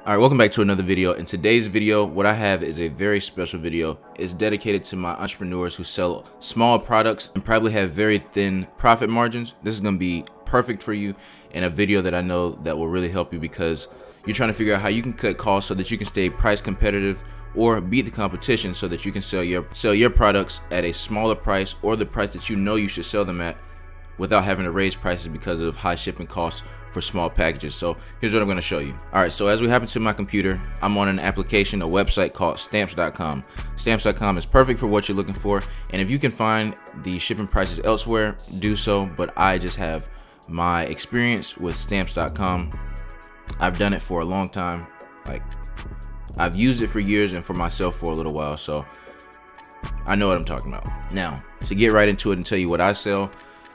Alright, welcome back to another video. In today's video, what I have is a very special video. It's dedicated to my entrepreneurs who sell small products and probably have very thin profit margins. This is going to be perfect for you in a video that I know that will really help you because you're trying to figure out how you can cut costs so that you can stay price competitive or beat the competition so that you can sell your products at a smaller price or the price that you know you should sell them at without having to raise prices because of high shipping costs for small packages. So here's what I'm going to show you. All right, so as we hop into my computer, I'm on an application, a website called stamps.com. Stamps.com is perfect for what you're looking for, and if you can find the shipping prices elsewhere, do so, but I just have my experience with stamps.com. I've done it for a long time. Like, I've used it for years and for myself for a little while, so I know what I'm talking about. Now, to get right into it and tell you what I sell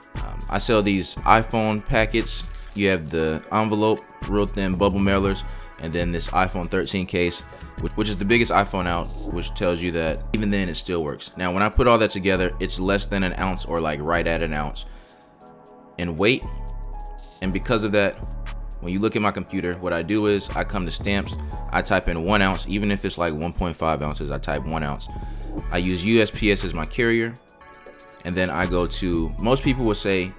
these iPhone packets. You have the envelope, real thin bubble mailers, and then this iPhone 13 case, which is the biggest iPhone out, which tells you that even then it still works. Now, when I put all that together, it's less than an ounce or like right at an ounce in weight. And because of that, when you look at my computer, what I do is I come to Stamps, I type in 1 ounce, even if it's like 1.5 ounces, I type 1 ounce. I use USPS as my carrier, and then I go to, most people would say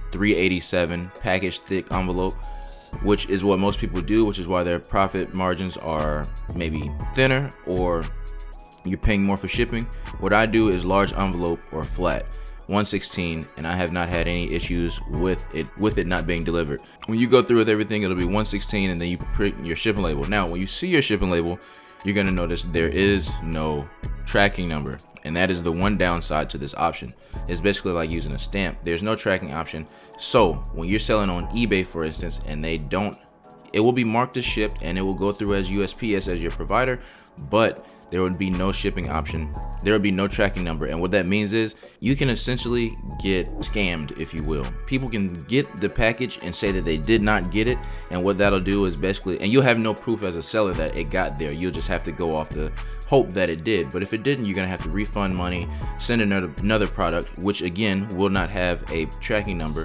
387 package thick envelope, which is what most people do, which is why their profit margins are maybe thinner or you're paying more for shipping. What I do is large envelope or flat 116, and I have not had any issues with it not being delivered. When you go through with everything, it'll be 116, and then you print your shipping label. Now when you see your shipping label, you're going to notice there is no tracking number, and that is the one downside to this option. It's basically like using a stamp. There's no tracking option. So when you're selling on eBay, for instance, and they don't, it will be marked as shipped and it will go through as USPS as your provider, but there would be no shipping option. There would be no tracking number. And what that means is you can essentially get scammed, if you will. People can get the package and say that they did not get it. And what that'll do is basically, and you'll have no proof as a seller that it got there. You'll just have to go off the hope that it did. But if it didn't, you're gonna have to refund money, send another product, which again will not have a tracking number.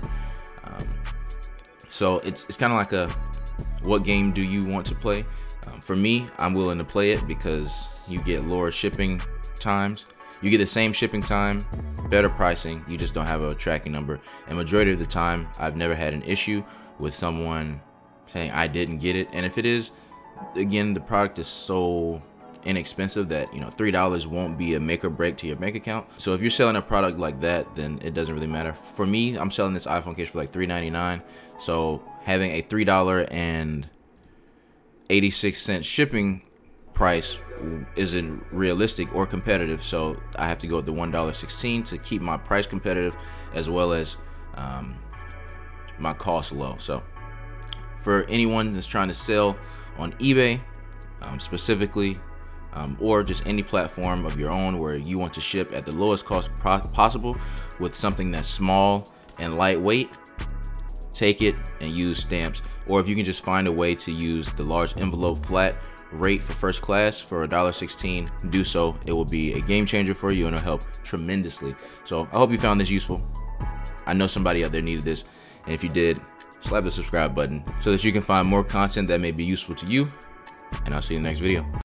So it's kind of like a, what game do you want to play? For me, I'm willing to play it because you get lower shipping times. You get the same shipping time, better pricing, you just don't have a tracking number. And majority of the time, I've never had an issue with someone saying I didn't get it. And if it is, again, the product is so inexpensive that, you know, $3 won't be a make or break to your bank account. So if you're selling a product like that, then it doesn't really matter. For me, I'm selling this iPhone case for like $3.99. So having a $3.86 shipping price isn't realistic or competitive, so I have to go with the $1.16 to keep my price competitive as well as my cost low. So for anyone that's trying to sell on eBay specifically, or just any platform of your own where you want to ship at the lowest cost possible with something that's small and lightweight, take it and use Stamps. Or if you can just find a way to use the large envelope flat rate for first class for $1.16, do so. It will be a game changer for you and it'll help tremendously. So I hope you found this useful. I know somebody out there needed this, and if you did, slap the subscribe button so that you can find more content that may be useful to you, and I'll see you in the next video.